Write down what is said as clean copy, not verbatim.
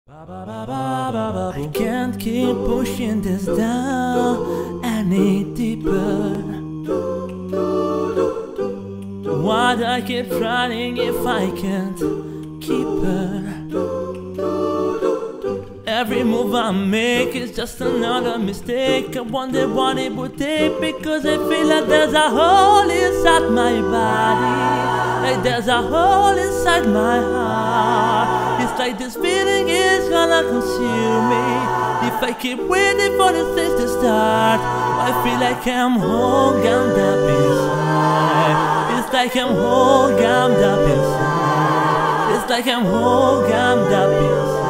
I can't keep pushing this down any deeper. Why'd I keep trying if I can't keep her? Every move I make is just another mistake. I wonder what it would take, because I feel like there's a hole inside my body, like there's a hole inside my heart. It's like this feeling is gonna consume me if I keep waiting for the things to start. I feel like I'm all gummed up inside. It's like I'm all gummed up inside. It's like I'm all gummed up inside.